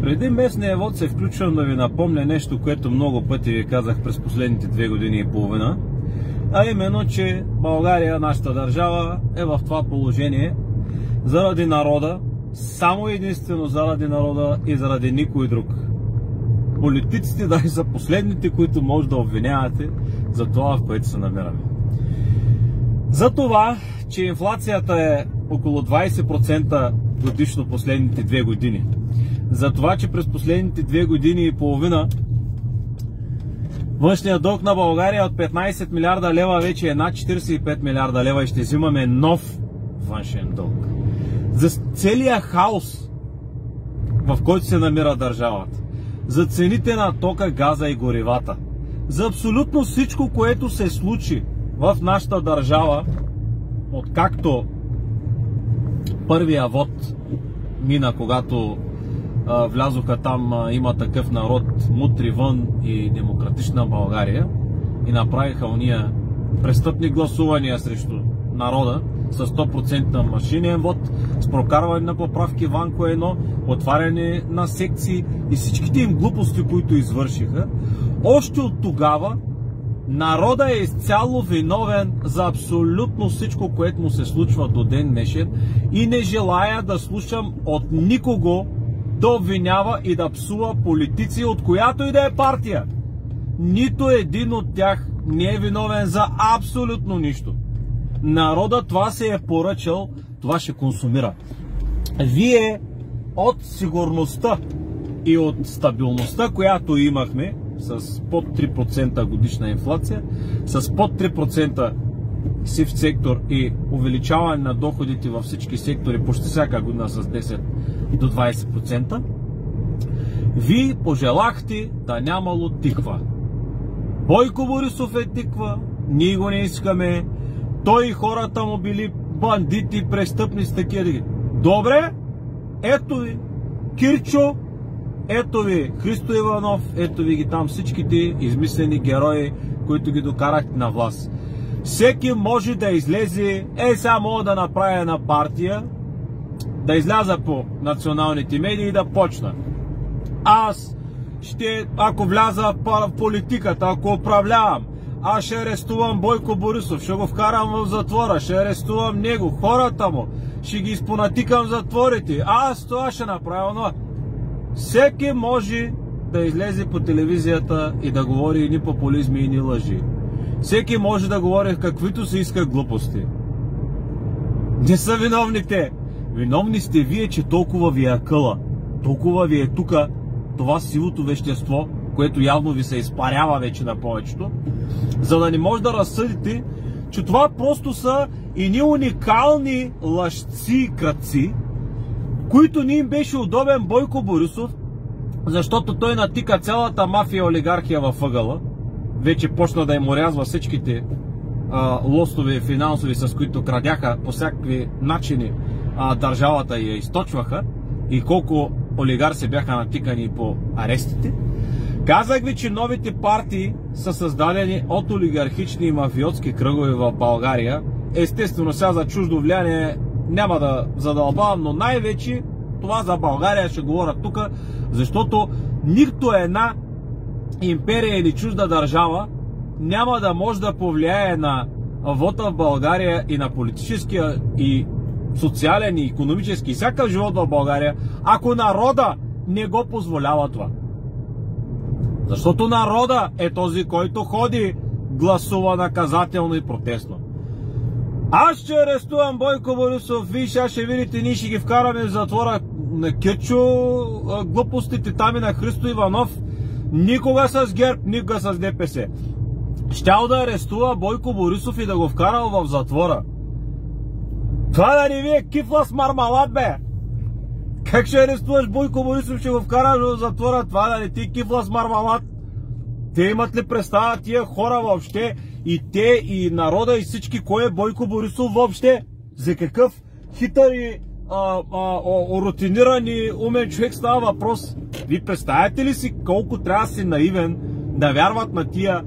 Преди местния вод се включвам да ви напомня нещо, което много пъти ви казах през последните 2 години и половина, а именно, че България, нашата държава, е в това положение заради народа, само единствено заради народа и заради никой друг. Политиците дали са последните, които може да обвинявате за това, в което се намираме. За това, че инфлацията е около 20% годишно последните 2 години. За това, че през последните 2 години и половина външният дълг на България от 15 милиарда лева вече е над 45 милиарда лева и ще взимаме нов външен дълг. За целия хаос, в който се намира държавата, за цените на тока, газа и горивата, за абсолютно всичко, което се случи в нашата държава, откакто първия вод мина, когато влязоха там Има такъв народ, Мутри вън и Демократична България и направиха уния престъпни гласувания срещу народа с 100% машинен вод, с прокарване на поправки Ванко 1, отваряне на секции и всичките им глупости, които извършиха. Още от тогава народа е изцяло виновен за абсолютно всичко, което му се случва до ден днешен и не желая да слушам от никого да обвинява и да псува политици от която и да е партия. Нито един от тях не е виновен за абсолютно нищо. Народа това се е поръчал, това ще консумира. Вие от сигурността и от стабилността, която имахме, с под 3% годишна инфлация, с под 3% сив сектор и увеличаване на доходите във всички сектори почти всяка година с 10 до 20%, вие пожелахте да нямало тиква. Бойко Борисов е тиква, ние го не искаме, той и хората му били бандити, престъпни с такива. Добре, ето ви Кирчо, ето ви Христо Иванов, ето ви ги там всичките измислени герои, които ги докарахте на власт. Всеки може да излезе, сега мога да направя една партия, да изляза по националните медии и да почна. Аз ще, ако вляза в политиката, ако управлявам, аз ще арестувам Бойко Борисов, ще го вкарам в затвора, ще арестувам него, хората му, ще ги изпонатикам в затворите. Аз това ще направя, но всеки може да излезе по телевизията и да говори и ни популизми, и ни лъжи. Всеки може да говори каквито се иска глупости. Не са виновните. Виновни сте вие, че толкова ви е акъла. Толкова ви е тука това сивото вещество, което явно ви се изпарява вече на повечето, за да не може да разсъдите, че това просто са едни уникални лъжци и крадци, които не им беше удобен Бойко Борисов, защото той натика цялата мафия и олигархия във ъгъла. Вече почна да им орязва всичките лостове финансови, с които крадяха по всякакви начини държавата и я източваха, и колко олигарси бяха натикани по арестите. Казах ви, че новите партии са създадени от олигархични и мафиотски кръгове в България. Естествено, сега за чуждо влияние няма да задълбавам, но най-вече това за България ще говоря тук, защото нито една империя или чужда държава няма да може да повлияе на вота в България и на политическия и социален и икономически и всякакъв живот в България, ако народа не го позволява това. Защото народа е този, който ходи, гласува наказателно и протестно. Аз ще арестувам Бойко Борисов, вие ще видите, ние ще ги вкараме в затвора на Кирчо, глупостите там и на Христо Иванов, никога с ГЕРБ, никога с ДПС. Щял да арестува Бойко Борисов и да го вкарал в затвора. Това да не ви е кифла с мармалад, бе! Как ще арестуваш Бойко Борисов, ще го вкараш в затвора? Това да не ти кифла с мармалад? Те имат ли представа тия хора въобще? И те, и народа, и всички, кой е Бойко Борисов въобще? За какъв хитър и рутиниран и умен човек става въпрос? Ви представяте ли си колко трябва да си наивен да вярват на тия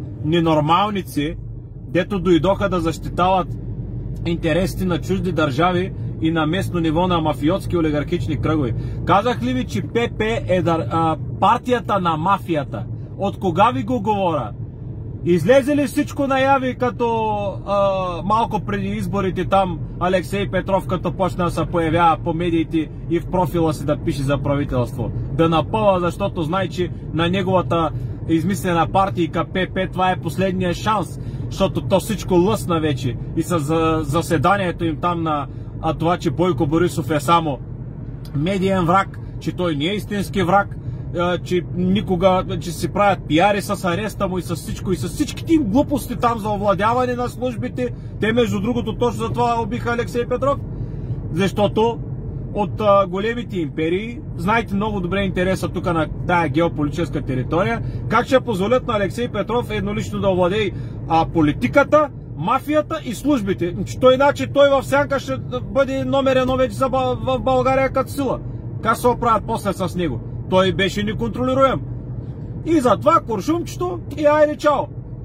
ненормалници, дето дойдоха да защитават интересите на чужди държави и на местно ниво на мафиотски олигархични кръгове. Казах ли ви, че ПП е партията на мафията? От кога ви го говоря? Излезе ли всичко наяви, като малко преди изборите там Алексей Петров, като почна да се появява по медиите и в профила си да пише за правителство? Да напъва, защото знае, че на неговата измислена партийка ПП това е последния шанс, защото то всичко лъсна вече и с заседанието им там на това, че Бойко Борисов е само медиен враг, че той не е истински враг, че никога, че си правят пиари с ареста му и с всичко, и с всичките им глупости там за овладяване на службите. Те, между другото, точно за това убиха Алексей Петров, защото от големите империи, знаете много добре интереса тук на тая геополитическа територия, как ще позволят на Алексей Петров еднолично да овладее политиката, мафията и службите. Той иначе той в сянка ще бъде номер едно вече в България като сила. Как се оправят после с него? Той беше неконтролируем. И затова куршумчето и айде чао.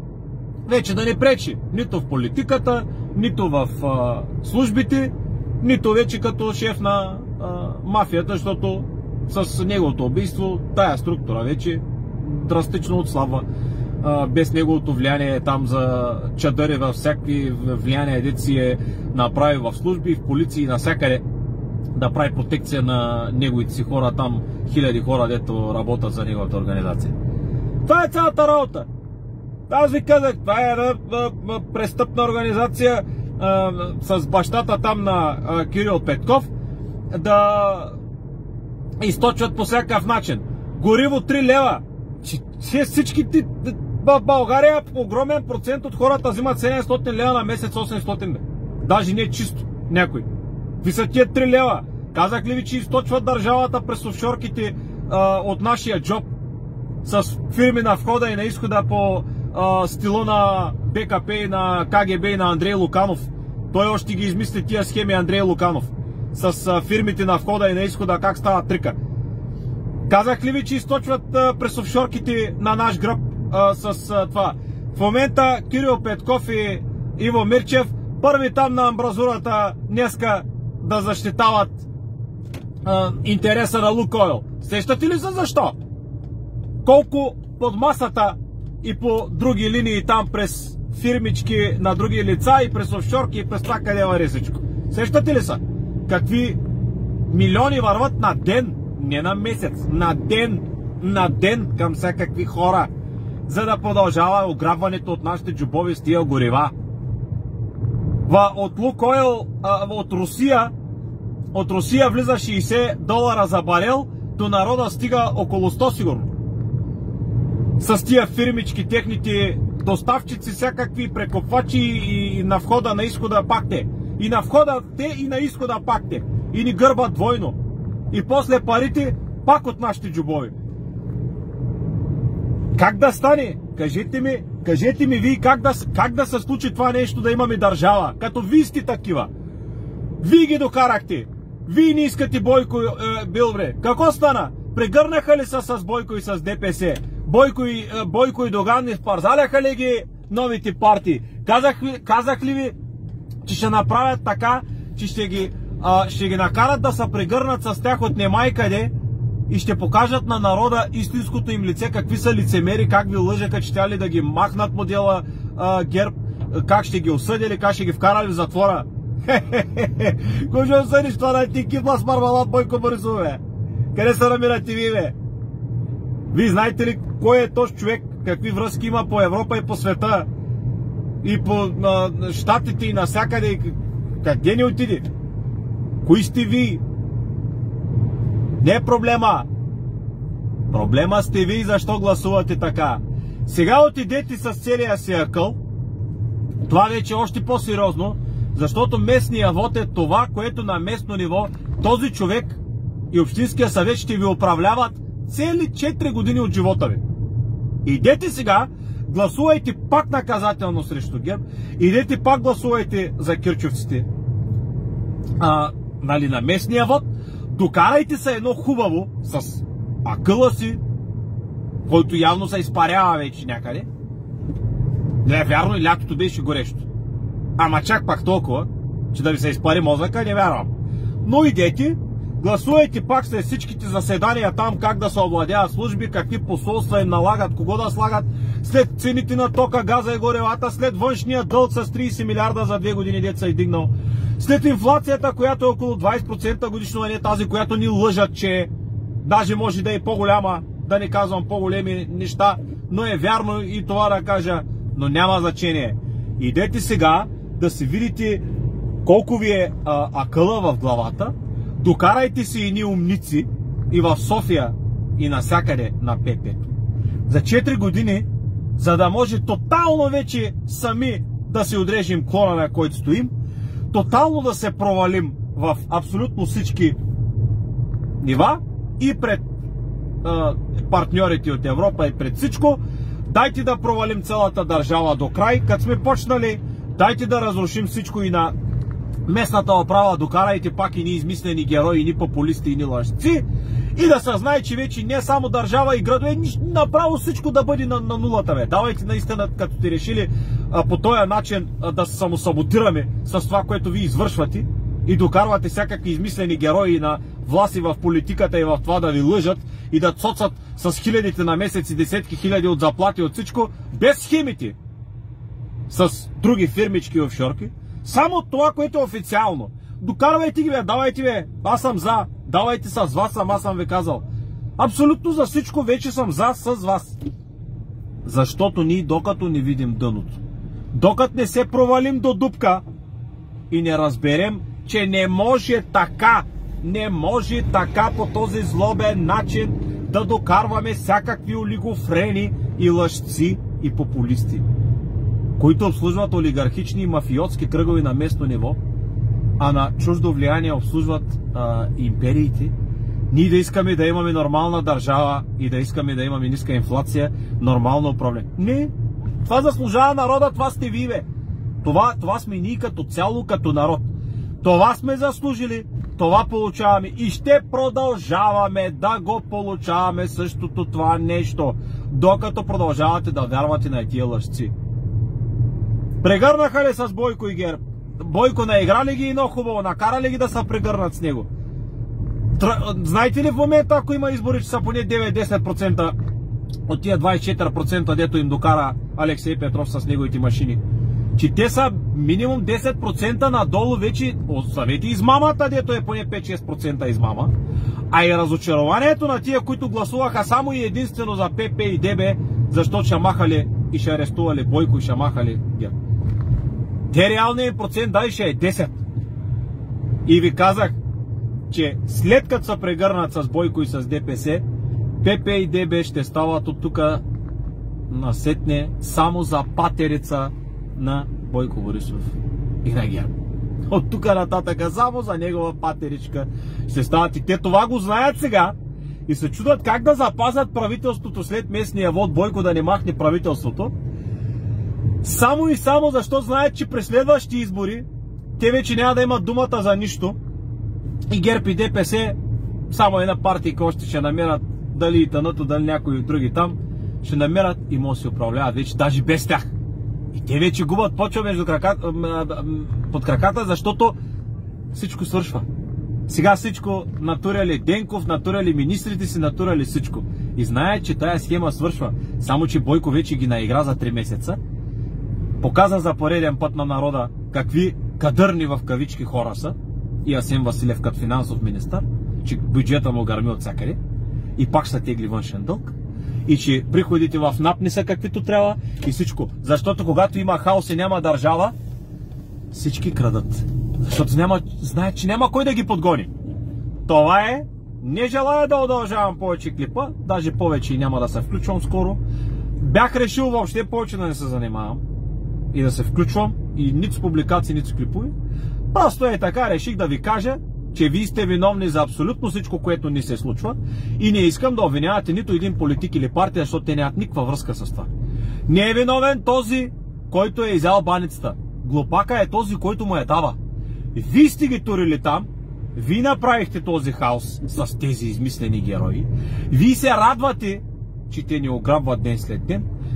Вече да не пречи нито в политиката, нито в службите, нито вече като шеф на мафията, защото с неговото убийство тая структура вече драстично отслабва. Без неговото влияние там за чадъри във всякакви влияния, дето си е направи в служби, в полиции, навсякъде, да прави протекция на неговите си хора, там хиляди хора, дето работят за неговата организация. Това е цялата работа. Аз ви казах, това е престъпна организация с бащата там на Кирил Петков да източват по всякакъв начин. Гориво 3 лева. Всички в България огромен процент от хората взимат 700 лева на месец, 800. Даже не е чисто някой. Ви са тия 3 лева. Казах ли ви, че източват държавата през офшорките от нашия джоб с фирми на входа и на изхода по стила на БКП и на КГБ и на Андрей Луканов. Той още ги измисли тия схеми, Андрей Луканов. С фирмите на входа и на изхода, как става трика. Казах ли ви, че източват през офшорките на наш гръб с това? В момента Кирил Петков и Иво Мирчев първи там на амбразурата днеска да защитават интереса на Лукойл. Сещате ли се защо? Колко под масата и по други линии там през фирмички на други лица и през офшорки и през това къде вари всичко. Сещате ли са? Какви милиони върват на ден, не на месец, на ден към всякакви хора, за да продължава ограбването от нашите джобови с тия горива. От Лукойл, от Русия влиза $60 за барел, до народа стига около 100 сигурно. С тия фирмички, техните доставчици, всякакви прекопвачи и на входа, на изхода пак те. И на входа те, и на изхода пак те. И ни гърбат двойно. И после парите пак от нашите джобови. Как да стане? Кажете ми вие как да се случи това нещо, да имаме държава, като вие сте такива. Вие ги докарахте. Вие не искате Бойко Билбре. Какво стана? Прегърнаха ли са с Бойко и с ДПС? Бойко и Доган не впарзаляха ли ги новите партии? Казах ли ви, че ще направят така, че ще ги накарат да се прегърнат с тях от немай къде и ще покажат на народа истинското им лице, какви са лицемери, как ви лъжеха, че тя ли да ги махнат модела ГЕРБ, как ще ги осъдили, как ще ги вкарали в затвора. Кой ще осъдиш това да ти кипла с мармалат Бойко Борисов, бе? Къде се намирате ви, бе? Вие знаете ли кой е този човек, какви връзки има по Европа и по света и по щатите и навсякъде? Къде ни отиде? Кои сте ви? Не е проблема. Проблема сте ви, защо гласувате така. Сега отидете с целия си акъл. Това вече е още по-сериозно, защото местния вод е това, което на местно ниво този човек и Общинския съвет ще ви управляват цели 4 години от живота ви. Идете сега, гласувайте пак наказателно срещу ГЕРБ, идете пак гласувайте за кирчовците на местния вод, докарайте се едно хубаво с акъла си, който явно се изпарява вече някъде. Не е вярно, и лятото беше горещо. Ама чак пак толкова, че да ви се изпари мозъка, не вярвам. Но идете, гласувайте пак след всичките заседания там как да се овладяват служби, какви посолства им налагат, кого да слагат, след цените на тока, газа и горевата, след външния дълг с 30 милиарда за 2 години деца е дигнал, след инфлацията, която е около 20% годишно, а не тази, която ни лъжат, че даже може да е по-голяма, да не казвам по-големи неща, но е вярно и това да кажа, но няма значение. Идете сега да си видите колко ви е акъла в главата, докарайте си едни умници и в София и навсякъде на ПП-то. За 4 години, за да може тотално вече сами да си отрежем клона, на който стоим, тотално да се провалим в абсолютно всички нива и пред партньорите от Европа и пред всичко, дайте да провалим цялата държава до край, като сме почнали, дайте да разрушим всичко и на местната управа, докарайте пак и ни измислени герои, и ни популисти, и ни лъжци, и да се знае, че вече не само държава и градове, направо всичко да бъде на нулата. Бе. Давайте наистина, като сте решили по този начин да се самосаботираме с това, което ви извършвате и докарвате всякакви измислени герои на власти в политиката и в това да ви лъжат и да цоцат с хилядите на месеци, десетки хиляди от заплати от всичко, без схемите с други фирмички и офшорки. Само това, което е официално. Докарвайте ги, бе, давайте, бе, аз съм за, давайте с вас, аз съм ви казал. Абсолютно за всичко вече съм за с вас. Защото ние докато не видим дъното, докато не се провалим до дупка и не разберем, че не може така по този злобен начин да докарваме всякакви олигофрени и лъжци и популисти, които обслужват олигархични и мафиотски кръгови на местно ниво, а на чуждо влияние обслужват империите. Ние да искаме да имаме нормална държава и да искаме да имаме ниска инфлация, нормално управление. Не, това заслужава народа, това сте ви, бе. Това сме ние като цяло, като народ. Това сме заслужили, това получаваме и ще продължаваме да го получаваме същото това нещо, докато продължавате да вярвате на тия лъжци. Прегърнаха ли с Бойко и ГЕРБ? Бойко наиграли ги и много хубаво, накарали ги да се прегърнат с него. Знаете ли в момента, ако има избори, че са поне 9-10% от тия 24%, дето им докара Алексей Петров с неговите машини? Че те са минимум 10% надолу вече, оставете измамата, дето е поне 5-6% измама, а и разочарованието на тия, които гласуваха само и единствено за ПП и ДБ, защото ще махали и ще арестували Бойко и ще махали ГЕРБ. Те реалният процент дай ще е 10. И ви казах, че след като се прегърнат с Бойко и с ДПС, ПП и ДБ ще стават от тук насетне само за патерица на Бойко Борисов и на ГЕРБ. От тук нататък само за негова патеричка ще стават и те това го знаят сега и се чудат как да запазят правителството след местния вод, Бойко да не махне правителството. Само и само защото знаят, че през следващи избори те вече няма да имат думата за нищо и ГЕРБ и ДПС само една партия още ще намерят, дали и тънато, дали някои други там, ще намерят и може да се управляват вече даже без тях. И те вече губят почва под краката, защото всичко свършва. Сега всичко натурали Денков, натурали министрите си, натурали всичко. И знаят, че тая схема свършва. Само че Бойко вече ги наигра за 3 месеца. Показа за пореден път на народа какви кадърни в кавички хора са. И Асен Василев като финансов министър, че бюджета му гърми от всякъде. И пак ще тегли външен дълг. И че приходите в НАП не са каквито трябва и всичко. Защото когато има хаос и няма държава, всички крадат. Защото знаят, че няма кой да ги подгони. Това е. Не желая да удължавам повече клипа, даже повече и няма да се включвам скоро. Бях решил въобще повече да не се занимавам и да се включвам и нито с публикации, нито с клипове. Просто е така, реших да ви кажа, че вие сте виновни за абсолютно всичко, което ни се случва и не искам да обвинявате нито един политик или партия, защото те нямат никаква връзка с това. Не е виновен този, който е изял баницата. Глупака е този, който му я дава. Вие сте ги турили там, вие направихте този хаос с тези измислени герои, вие се радвате, че те ни ограбват ден след ден,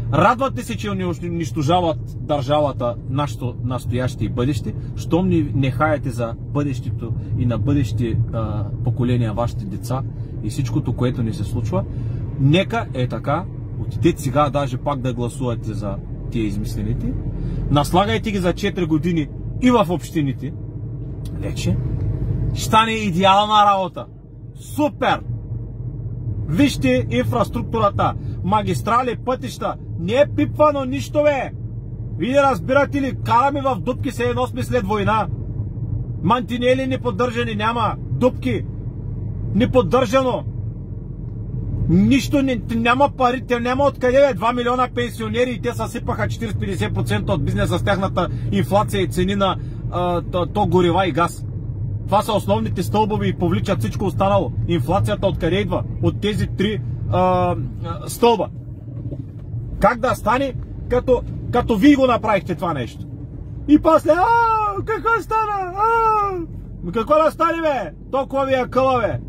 Радвате се, че унищожават държавата, нашето настояще и бъдеще, щом не хаете за бъдещето и на бъдещи поколения, вашите деца и всичкото, което ни се случва. Нека е така, отидете сега даже пак да гласувате за тия измислените, наслагайте ги за 4 години и в общините, вече ще стане идеална работа. Супер! Вижте инфраструктурата, магистрали, пътища, не е пипвано нищо, бе! Вие разбирате ли, караме в дупки, се едно сме след война. Мантинели неподдържани няма, дупки, неподдържано. Нищо, няма пари, те няма откъде, бе. 2 милиона пенсионери и те съсипаха 40-50% от бизнеса с тяхната инфлация и цени на то горива и газ. Това са основните стълбове и повличат всичко останало. Инфлацията откъде идва? От тези 3 стълба. Как да стане, като вие го направихте това нещо? И после, какво стана? Какво да стане, бе? Толкова ви е къла, бе.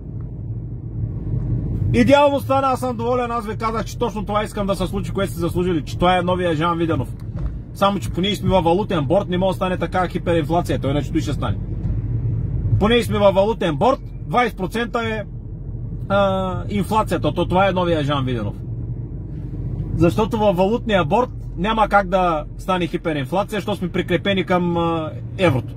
Идеално стана, аз съм доволен, аз ви казах, че точно това искам да се случи, което сте заслужили, че това е новия Жан Виденов. Само, че поне сме във валутен борд, не може да стане така хиперинфлация, той иначе той ще стане. Поне сме във валутен борд, 20% е инфлацията, това е новия Жан Виденов. Защото във валутния борд няма как да стане хиперинфлация, защото сме прикрепени към еврото.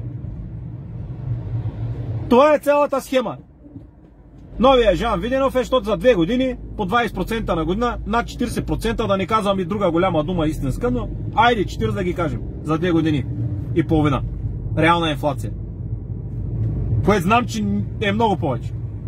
Това е цялата схема. Новия Жан Виденов е, защото за 2 години по 20% на година, над 40%, да не казвам и друга голяма дума истинска, но айде 40 да ги кажем, за 2 години и половина. Реална инфлация. Което знам, че е много повече.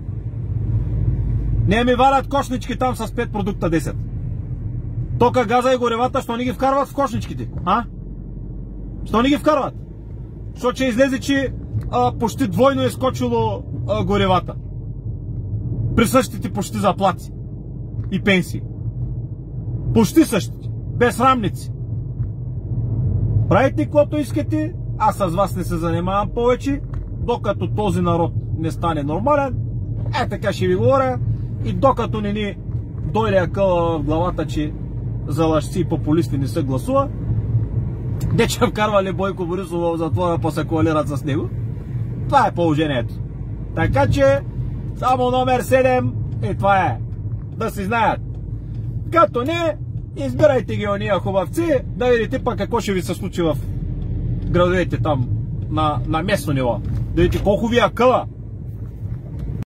Не ми варят кошнички там с 5 продукта 10. Тока, газа и горевата, що не ги вкарват в кошничките? Що не ги вкарват? Защото ще излезе, че почти двойно е скочило горевата. При същите почти заплати и пенсии. Почти същите. Безсрамници. Правите каквото искате, аз с вас не се занимавам повече, докато този народ не стане нормален. Така ще ви говоря. И докато не ни дойде акъла в главата, че за лъжци и популисти не се гласува, дече вкарвали Бойко Борисов в затвора, па се коалират с него. Това е положението. Така че само номер 7 това е. Да си знаят. Като не, избирайте ги ония хубавци, да видите пък какво ще ви се случи в градовете там на местно ниво. Да видите колко ви е къла.